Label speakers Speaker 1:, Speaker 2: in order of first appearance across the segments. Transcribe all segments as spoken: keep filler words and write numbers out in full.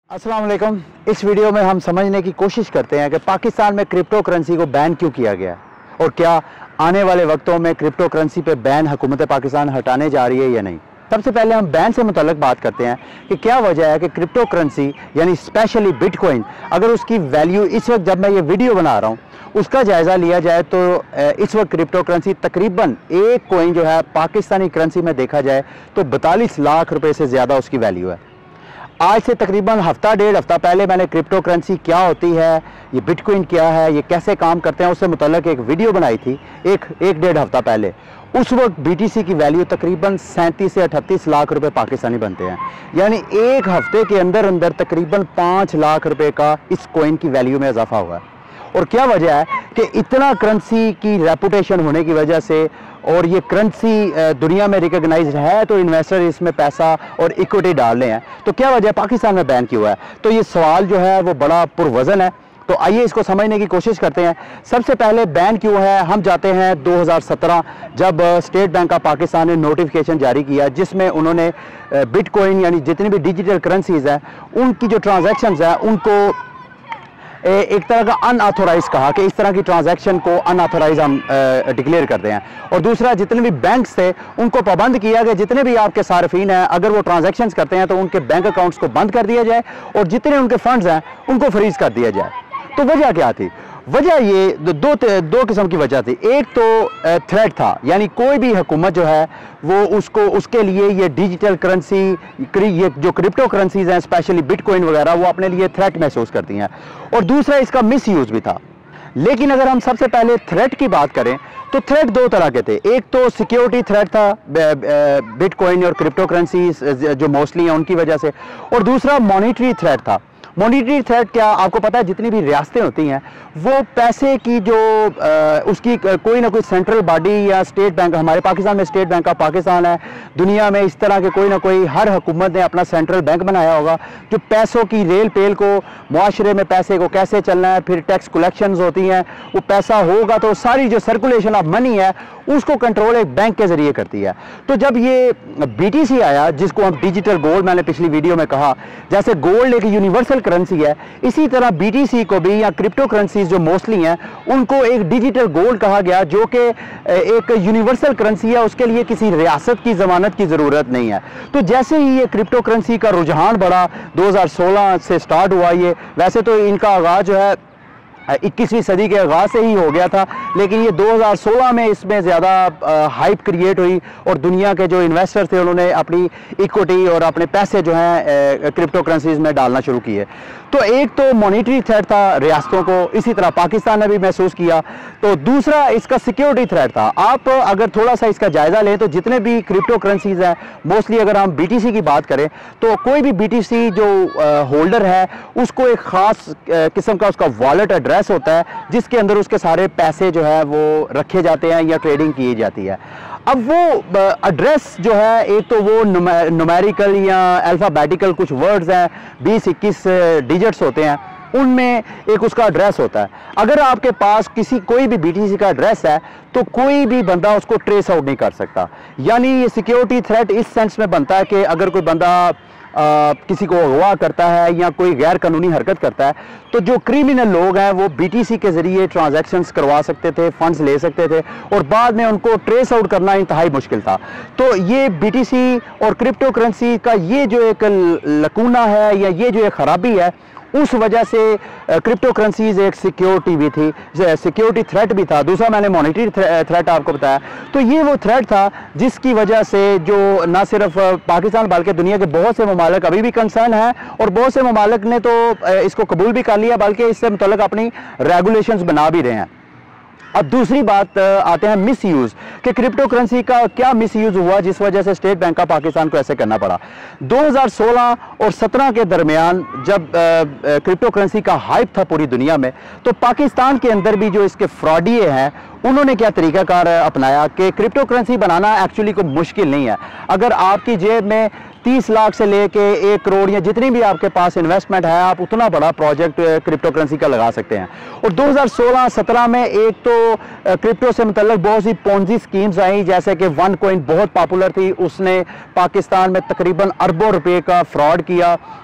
Speaker 1: अस्सलाम वालेकुम। इस वीडियो में हम समझने की कोशिश करते हैं कि पाकिस्तान में क्रिप्टो करेंसी को बैन क्यों किया गया है और क्या आने वाले वक्तों में क्रिप्टो करेंसी पे बैन हुकूमत पाकिस्तान हटाने जा रही है या नहीं। सबसे पहले हम बैन से मुतल्लिक बात करते हैं कि क्या वजह है कि क्रिप्टो करेंसी यानी स्पेशली बिटकॉइन, अगर उसकी वैल्यू इस वक्त जब मैं ये वीडियो बना रहा हूँ उसका जायज़ा लिया जाए तो इस वक्त क्रिप्टो करेंसी तकरीबन एक कॉइन जो है पाकिस्तानी करेंसी में देखा जाए तो बतालीस लाख रुपए से ज़्यादा उसकी वैल्यू है। आज से तकरीबन हफ्ता डेढ़ हफ्ता पहले मैंने क्रिप्टो करेंसी क्या होती है, ये बिटकॉइन क्या है, ये कैसे काम करते हैं, उससे मुतल्लिक एक वीडियो बनाई थी एक एक डेढ़ हफ्ता पहले। उस वक्त बीटीसी की वैल्यू तकरीबन सैंतीस से अठतीस लाख रुपए पाकिस्तानी बनते हैं, यानी एक हफ्ते के अंदर अंदर तकरीबन पाँच लाख रुपए का इस कॉइन की वैल्यू में इजाफा हुआ है। और क्या वजह है कि इतना करेंसी की रेपुटेशन होने की वजह से और ये करेंसी दुनिया में रिकॉग्नाइज्ड है तो इन्वेस्टर इसमें पैसा और इक्विटी डाल रहे हैं, तो क्या वजह है पाकिस्तान में बैन क्यों है। तो ये सवाल जो है वो बड़ा पुरवज़न है, तो आइए इसको समझने की कोशिश करते हैं। सबसे पहले बैन क्यों है, हम जाते हैं दो हज़ार सत्रह जब स्टेट बैंक ऑफ पाकिस्तान ने नोटिफिकेशन जारी किया जिसमें उन्होंने बिटकॉइन यानी जितनी भी डिजिटल करेंसीज हैं उनकी जो ट्रांजैक्शंस हैं उनको एक तरह का अनऑथोराइज कहा कि इस तरह की ट्रांजैक्शन को अनऑथोराइज हम डिक्लेयर करते हैं। और दूसरा, जितने भी बैंक्स थे उनको पाबंद किया कि जितने भी आपके सार्फिन हैं अगर वो ट्रांजैक्शंस करते हैं तो उनके बैंक अकाउंट्स को बंद कर दिया जाए और जितने उनके फंड्स हैं उनको फ्रीज कर दिया जाए। तो वजह क्या थी? वजह ये दो दो किस्म की वजह थी। एक तो थ्रेट था, यानी कोई भी हुकूमत जो है वो उसको उसके लिए ये डिजिटल करेंसी ये जो क्रिप्टो करेंसीज हैं स्पेशली बिटकॉइन वगैरह वो अपने लिए थ्रेट महसूस करती हैं। और दूसरा, इसका मिस यूज़ भी था। लेकिन अगर हम सबसे पहले थ्रेट की बात करें तो थ्रेट दो तरह के थे। एक तो सिक्योरिटी थ्रेट था बिटकॉइन और क्रिप्टो करेंसी जो मोस्टली हैं उनकी वजह से, और दूसरा मॉनिटरी थ्रेट था। मॉनिटरी थ्रेट क्या, आपको पता है जितनी भी रियासतें होती हैं वो पैसे की जो आ, उसकी कोई ना कोई सेंट्रल बॉडी या स्टेट बैंक, हमारे पाकिस्तान में स्टेट बैंक ऑफ पाकिस्तान है, दुनिया में इस तरह के कोई ना कोई हर हुकूमत ने अपना सेंट्रल बैंक बनाया होगा जो पैसों की रेल पेल को, मुआशरे में पैसे को कैसे चलना है, फिर टैक्स कलेक्शंस होती हैं, वो पैसा होगा तो सारी जो सर्कुलेशन ऑफ मनी है उसको कंट्रोल एक बैंक के जरिए करती है। तो जब ये बीटीसी आया जिसको हम डिजिटल गोल्ड, मैंने पिछली वीडियो में कहा जैसे गोल्ड एक यूनिवर्सल करेंसी है, इसी तरह बीटीसी को भी या क्रिप्टो करेंसीज जो मोस्टली हैं उनको एक डिजिटल गोल्ड कहा गया जो कि एक यूनिवर्सल करेंसी है, उसके लिए किसी रियासत की जमानत की ज़रूरत नहीं है। तो जैसे ही ये क्रिप्टो करेंसी का रुझान बढ़ा, दो हज़ार सोलह से स्टार्ट हुआ ये, वैसे तो इनका आगाज़ जो है इक्कीसवीं सदी के आगाज़ से ही हो गया था, लेकिन ये दो हज़ार सोलह में इसमें ज़्यादा हाइप क्रिएट हुई और दुनिया के जो इन्वेस्टर थे उन्होंने अपनी इक्विटी और अपने पैसे जो हैं क्रिप्टो करेंसीज में डालना शुरू किए। तो एक तो मॉनिटरी थ्रेट था रियासतों को, इसी तरह पाकिस्तान ने भी महसूस किया। तो दूसरा इसका सिक्योरिटी थ्रेट था। आप अगर थोड़ा सा इसका जायज़ा लें तो जितने भी क्रिप्टो करेंसीज हैं मोस्टली, अगर हम बीटीसी की बात करें तो कोई भी बीटीसी जो होल्डर है उसको एक ख़ास किस्म का उसका वॉलेट एड्रेस होता है जिसके अंदर उसके सारे पैसे जो है वो रखे जाते हैं या ट्रेडिंग की जाती है। अब वो एड्रेस जो है, एक तो वो न्यूमेरिकल या अल्फ़ाबेटिकल कुछ वर्ड्स हैं, बीस इक्कीस डिजिट्स होते हैं, उनमें एक उसका एड्रेस होता है। अगर आपके पास किसी कोई भी बीटीसी का एड्रेस है तो कोई भी बंदा उसको ट्रेस आउट नहीं कर सकता। यानी ये सिक्योरिटी थ्रेट इस सेंस में बनता है कि अगर कोई बंदा आ, किसी को अगवा करता है या कोई गैर कानूनी हरकत करता है तो जो क्रिमिनल लोग हैं वो बीटीसी के जरिए ट्रांजैक्शंस करवा सकते थे, फंड्स ले सकते थे और बाद में उनको ट्रेस आउट करना इंतहाई मुश्किल था। तो ये बीटीसी और क्रिप्टो करेंसी का ये जो एक लकूना है या ये जो एक खराबी है, उस वजह से क्रिप्टो करेंसीज एक सिक्योरिटी भी थी, सिक्योरिटी थ्रेट भी था। दूसरा, मैंने मॉनिटरी थ्रेट आपको बताया। तो ये वो थ्रेट था जिसकी वजह से जो ना सिर्फ पाकिस्तान बल्कि दुनिया के बहुत से ममालिक अभी भी कंसर्न है और बहुत से ममालिक ने तो इसको कबूल भी कर लिया बल्कि इससे मुतल्लिक अपनी रेगुलेशंस बना भी रहे हैं। अब दूसरी बात आते हैं मिस यूज़ कि क्रिप्टो करेंसी का क्या मिस यूज़ हुआ जिस वजह से स्टेट बैंक ऑफ पाकिस्तान को ऐसे करना पड़ा। दो हज़ार सोलह और सत्रह के दरमियान जब क्रिप्टो करेंसी का हाइप था पूरी दुनिया में, तो पाकिस्तान के अंदर भी जो इसके फ्रॉडिये हैं उन्होंने क्या तरीकाकार अपनाया कि क्रिप्टो करेंसी बनाना एक्चुअली कोई मुश्किल नहीं है। अगर आपकी जेब में तीस लाख से लेके एक करोड़ या जितनी भी आपके पास इन्वेस्टमेंट है आप उतना बड़ा प्रोजेक्ट क्रिप्टो करेंसी का लगा सकते हैं। और दो हज़ार सोलह सत्रह में एक तो क्रिप्टो से मुतल्लिक बहुत सी पोंजी स्कीम्स आई, जैसे कि वन कॉइन बहुत पॉपुलर थी, उसने पाकिस्तान में तकरीबन अरबों रुपए का फ्रॉड किया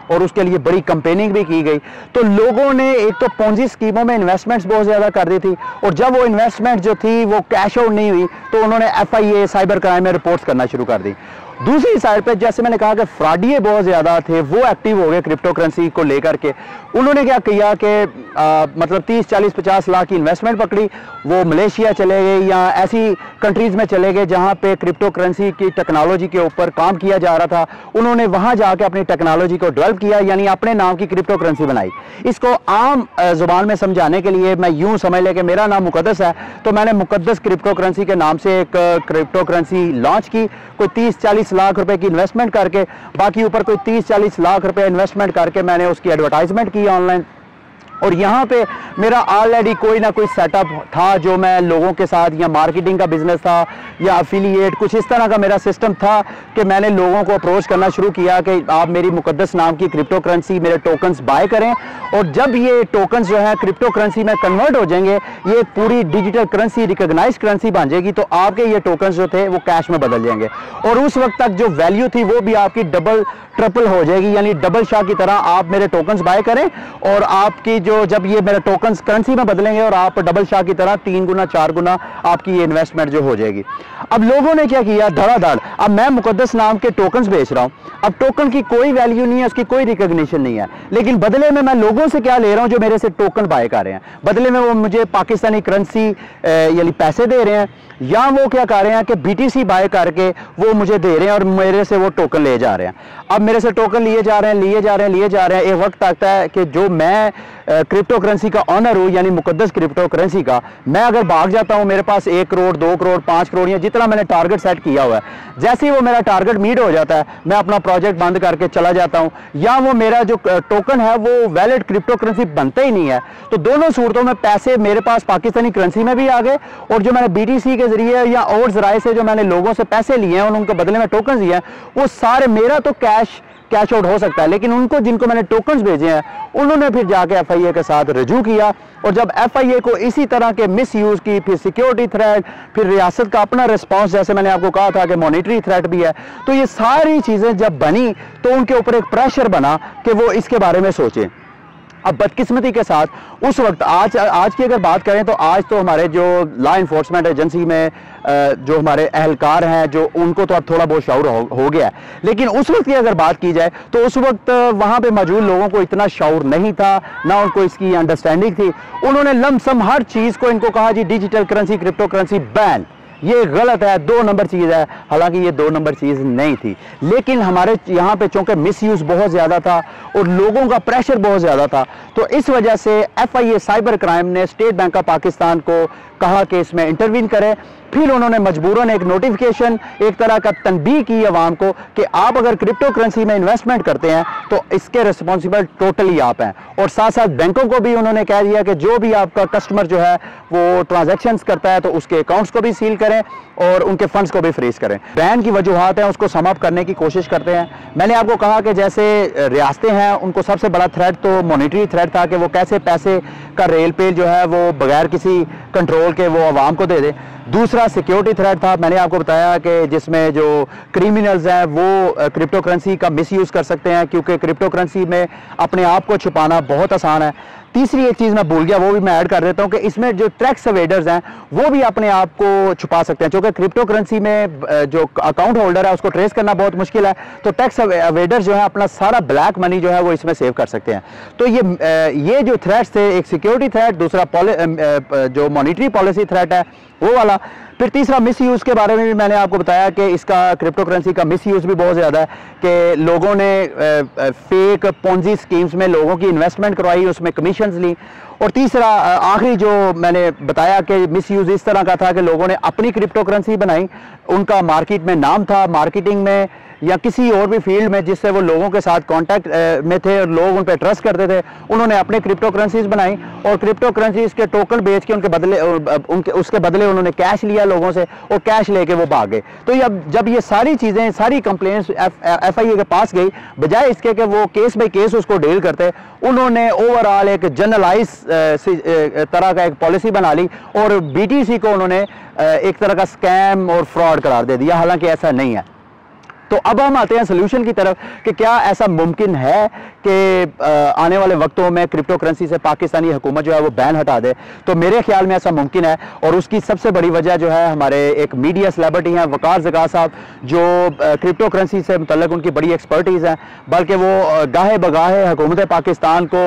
Speaker 1: और उसके लिए बड़ी कंपेनिंग भी की गई। तो लोगों ने एक तो पोंजी स्कीमों में इन्वेस्टमेंट्स बहुत ज़्यादा कर दी थी, और जब वो इन्वेस्टमेंट जो थी वो कैश आउट नहीं हुई तो उन्होंने F I A cyber crime में रिपोर्ट्स करना शुरू कर दी। दूसरी साइड पे जैसे मैंने कहा कि फ्रॉडिये बहुत ज़्यादा थे, वो एक्टिव हो गए क्रिप्टो करेंसी को लेकर के। उन्होंने क्या किया कि मतलब तीस चालीस पचास लाख की इन्वेस्टमेंट पकड़ी, वो मलेशिया चले गए या ऐसी कंट्रीज़ में चले गए जहां पे क्रिप्टो करेंसी की टेक्नोलॉजी के ऊपर काम किया जा रहा था। उन्होंने वहां जाके अपनी टेक्नोलॉजी को डेवलप किया, यानी अपने नाम की क्रिप्टो करेंसी बनाई। इसको आम जुबान में समझाने के लिए मैं यूं समझ लें कि मेरा नाम मुकद्दस है, तो मैंने मुकद्दस क्रिप्टो करेंसी के नाम से एक क्रिप्टो करेंसी लॉन्च की, कोई तीस चालीस लाख रुपए की इन्वेस्टमेंट करके। बाकी ऊपर कोई तीस चालीस लाख रुपए इन्वेस्टमेंट करके मैंने उसकी एडवर्टाइजमेंट की ऑनलाइन, और यहाँ पे मेरा ऑलरेडी कोई ना कोई सेटअप था जो मैं लोगों के साथ, या मार्केटिंग का बिजनेस था या अफिलिएट, कुछ इस तरह का मेरा सिस्टम था कि मैंने लोगों को अप्रोच करना शुरू किया कि आप मेरी मुकद्दस नाम की क्रिप्टो करेंसी, मेरे टोकन्स बाय करें, और जब ये टोकन्स जो है क्रिप्टो करेंसी में कन्वर्ट हो जाएंगे, ये पूरी डिजिटल करेंसी, रिकॉग्नाइज्ड करेंसी बन जाएगी, तो आपके ये टोकन्स जो थे वो कैश में बदल जाएंगे, और उस वक्त तक जो वैल्यू थी वो भी आपकी डबल ट्रिपल हो जाएगी, यानी डबल शाह की तरह आप मेरे टोकन्स बाय करें, और आपकी जो जब ये मेरे टोकन्स करेंसी में बदलेंगे और आप डबल शाह की तरह तीन गुना चार गुना आपकी ये इन्वेस्टमेंट जो हो जाएगी। अब लोगों ने क्या किया, धड़ाधड़, अब मैं मुकद्दस नाम के टोकन्स बेच रहा हूं, अब टोकन की कोई वैल्यू नहीं है, उसकी कोई रिकॉग्निशन नहीं है, लेकिन बदले में मैं लोगों से क्या ले रहा हूं, जो मेरे से टोकन बाय कर रहे हैं, बदले में वो मुझे पाकिस्तानी करेंसी यानी पैसे दे रहे हैं, या वो क्या कर रहे हैं कि बीटीसी बाय करके वो मुझे दे रहे हैं और मेरे से वो टोकन ले जा रहे हैं। अब मेरे से टोकन लिए जा रहे हैं लिए जा रहे हैं लिए जा रहे हैं एक वक्त आता है कि जो मैं क्रिप्टो करेंसी का ऑनर हूं, यानी मुकद्दस क्रिप्टो करेंसी का, मैं अगर भाग जाता हूं, मेरे पास एक करोड़ दो करोड़ पांच करोड़ या जितना मैंने टारगेट सेट किया हुआ है, जैसे ही वो मेरा टारगेट मीट हो जाता है, मैं अपना प्रोजेक्ट बंद करके चला जाता हूं, या वो मेरा जो टोकन है वो वैलिड क्रिप्टो करेंसी बनता ही नहीं है। तो दोनों सूरतों में पैसे मेरे पास पाकिस्तानी करेंसी में भी आ गए, और जो मैंने बीटीसी के जरिए या और जराए से जो मैंने लोगों से पैसे लिए हैं और उनके बदले में टोकन दिए हैं, वो सारे, मेरा तो कैश कैश आउट हो सकता है, लेकिन उनको जिनको मैंने टोकन्स भेजे हैं उन्होंने फिर जाके एफ आई ए के साथ रजू किया, और जब एफ आई ए को इसी तरह के मिस यूज की, फिर सिक्योरिटी थ्रेट, फिर रियासत का अपना रिस्पांस, जैसे मैंने आपको कहा था कि मॉनिटरी थ्रेट भी है, तो ये सारी चीजें जब बनी तो उनके ऊपर एक प्रेशर बना कि वो इसके बारे में सोचें। अब बदकिस्मती के साथ उस वक्त, आज आज की अगर बात करें तो आज तो हमारे जो लॉ इन्फोर्समेंट एजेंसी में जो हमारे अहलकार हैं, जो उनको तो अब थोड़ा बहुत शऊर हो, हो गया है, लेकिन उस वक्त की अगर बात की जाए तो उस वक्त वहाँ पे मौजूद लोगों को इतना शऊर नहीं था, ना उनको इसकी अंडरस्टैंडिंग थी। उन्होंने लमसम हर चीज़ को इनको कहा जी digital currency, crypto currency ban, ये गलत है, दो नंबर चीज़ है। हालांकि ये दो नंबर चीज़ नहीं थी, लेकिन हमारे यहाँ पे चूंकि मिसयूज बहुत ज़्यादा था और लोगों का प्रेशर बहुत ज़्यादा था, तो इस वजह से F I A cyber crime ने स्टेट बैंक ऑफ पाकिस्तान को कहा कि इसमें इंटरवीन करें। फिर उन्होंने मजबूरन एक नोटिफिकेशन, एक तरह का तनबीह की अवाम को कि आप अगर क्रिप्टो करेंसी में इन्वेस्टमेंट करते हैं तो इसके रिस्पॉन्सिबल टोटली आप हैं, और साथ साथ बैंकों को भी उन्होंने कह दिया कि जो भी आपका कस्टमर जो है वो ट्रांजैक्शंस करता है तो उसके अकाउंट्स को भी सील करें और उनके फंड्स को भी फ्रीज करें। बैन की वजूहात हैं उसको सम अप करने की कोशिश करते हैं। मैंने आपको कहा कि जैसे रियासतें हैं उनको सबसे बड़ा थ्रेट तो मॉनिटरी थ्रेट था कि वो कैसे पैसे का रेल पे जो है वो बगैर किसी कंट्रोल के वो आवाम को दे दे। दूसरा सिक्योरिटी थ्रेट था, मैंने आपको बताया कि जिसमें जो क्रिमिनल्स हैं वो क्रिप्टो करेंसी का मिसयूज कर सकते हैं, क्योंकि क्रिप्टो करेंसी में अपने आप को छुपाना बहुत आसान है। तीसरी एक चीज़ मैं भूल गया, वो भी मैं ऐड कर देता हूँ कि इसमें जो टैक्स अवेडर्स हैं वो भी अपने आप को छुपा सकते हैं, क्योंकि क्रिप्टो करेंसी में जो अकाउंट होल्डर है उसको ट्रेस करना बहुत मुश्किल है, तो टैक्स अवेडर्स जो है अपना सारा ब्लैक मनी जो है वो इसमें सेव कर सकते हैं। तो ये ये जो थ्रेट्स थे, एक सिक्योरिटी थ्रेट, दूसरा जो मॉनिटरी पॉलिसी थ्रेट है वो वाला, फिर तीसरा मिस यूज़ के बारे में भी मैंने आपको बताया कि इसका क्रिप्टो करेंसी का मिस यूज़ भी बहुत ज़्यादा है कि लोगों ने फेक पोंजी स्कीम्स में लोगों की इन्वेस्टमेंट करवाई, उसमें कमीशंस ली। और तीसरा आखिरी जो मैंने बताया कि मिस यूज़ इस तरह का था कि लोगों ने अपनी क्रिप्टो करेंसी बनाई, उनका मार्केट में नाम था, मार्केटिंग में या किसी और भी फील्ड में जिससे वो लोगों के साथ कांटेक्ट में थे और लोग उन पर ट्रस्ट करते थे, उन्होंने अपने क्रिप्टो करेंसीज बनाई और क्रिप्टो करेंसीज के टोकन बेच के उनके बदले उनके उसके बदले उन्होंने कैश लिया लोगों से और कैश लेके वो भाग गए। तो अब जब ये सारी चीज़ें, सारी कंप्लेंट्स एफ आई ए के पास गई, बजाय इसके कि वो केस बाई केस उसको डील करते, उन्होंने ओवरऑल एक जनरलाइज तरह का एक पॉलिसी बना ली और बी टी सी को उन्होंने एक तरह का स्कैम और फ्रॉड करार दे दिया, हालांकि ऐसा नहीं है। तो अब हम आते हैं सोल्यूशन की तरफ कि क्या ऐसा मुमकिन है कि आने वाले वक्तों में क्रिप्टो करेंसी से पाकिस्तानी हुकूमत जो है वो बैन हटा दे। तो मेरे ख्याल में ऐसा मुमकिन है, और उसकी सबसे बड़ी वजह जो है हमारे एक मीडिया सेलिब्रिटी हैं वकार ज़का साहब, जो क्रिप्टो करेंसी से मुतल्लिक उनकी बड़ी एक्सपर्टीज़ है, बल्कि वो गाहे बगाहे हुकूमत पाकिस्तान को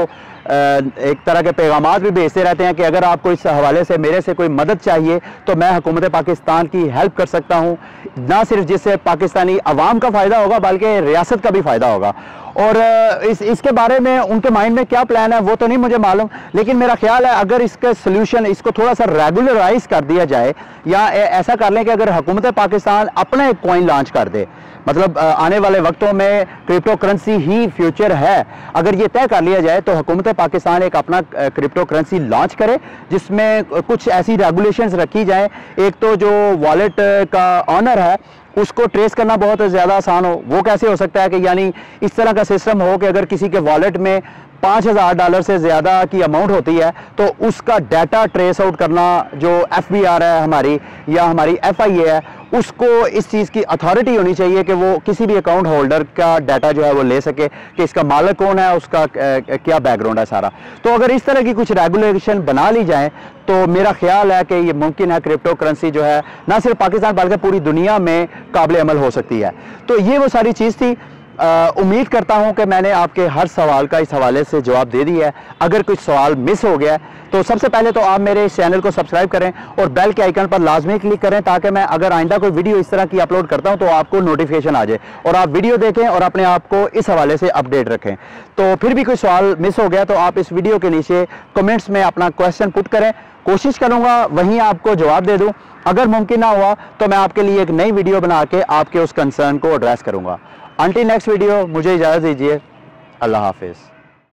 Speaker 1: एक तरह के पैगामात भी भेजते रहते हैं कि अगर आपको इस हवाले से मेरे से कोई मदद चाहिए तो मैं हुकूमत पाकिस्तान की हेल्प कर सकता हूँ, ना सिर्फ जिससे पाकिस्तानी अवाम का फ़ायदा होगा बल्कि रियासत का भी फ़ायदा होगा। और इस इसके बारे में उनके माइंड में क्या प्लान है वो तो नहीं मुझे मालूम, लेकिन मेरा ख्याल है अगर इसका सल्यूशन इसको थोड़ा सा रेगुलराइज कर दिया जाए, या ऐसा कर लें कि अगर हुकूमत पाकिस्तान अपना एक कॉइन लॉन्च कर दे, मतलब आने वाले वक्तों में क्रिप्टो करेंसी ही फ्यूचर है, अगर ये तय कर लिया जाए तो हुकूमत पाकिस्तान एक अपना क्रिप्टो करेंसी लॉन्च करे जिसमें कुछ ऐसी रेगुलेशंस रखी जाएं। एक तो जो वॉलेट का ऑनर है उसको ट्रेस करना बहुत ज़्यादा आसान हो। वो कैसे हो सकता है कि यानी इस तरह का सिस्टम हो कि अगर किसी के वॉलेट में पाँच हज़ार डॉलर से ज़्यादा की अमाउंट होती है तो उसका डाटा ट्रेस आउट करना, जो एफ बी आर है हमारी या हमारी एफ आई ए है, उसको इस चीज़ की अथॉरिटी होनी चाहिए कि वो किसी भी अकाउंट होल्डर का डाटा जो है वो ले सके कि इसका मालिक कौन है, उसका क्या बैकग्राउंड है सारा। तो अगर इस तरह की कुछ रेगुलेशन बना ली जाए तो मेरा ख्याल है कि ये मुमकिन है क्रिप्टो करेंसी जो है ना सिर्फ पाकिस्तान बल्कि पूरी दुनिया में काबिल अमल हो सकती है। तो ये वो सारी चीज़ थी। उम्मीद करता हूं कि मैंने आपके हर सवाल का इस हवाले से जवाब दे दिया है। अगर कुछ सवाल मिस हो गया तो सबसे पहले तो आप मेरे इस चैनल को सब्सक्राइब करें और बेल के आइकन पर लाजमी क्लिक करें ताकि मैं अगर आइंदा कोई वीडियो इस तरह की अपलोड करता हूं तो आपको नोटिफिकेशन आ जाए और आप वीडियो देखें और अपने आप को इस हवाले से अपडेट रखें। तो फिर भी कोई सवाल मिस हो गया तो आप इस वीडियो के नीचे कमेंट्स में अपना क्वेश्चन पुट करें, कोशिश करूंगा वहीं आपको जवाब दे दूं। अगर मुमकिन ना हुआ तो मैं आपके लिए एक नई वीडियो बना के आपके उस कंसर्न को एड्रेस करूंगा। अंटिल नेक्स्ट वीडियो, मुझे इजाज़त दीजिए। अल्लाह हाफिज़।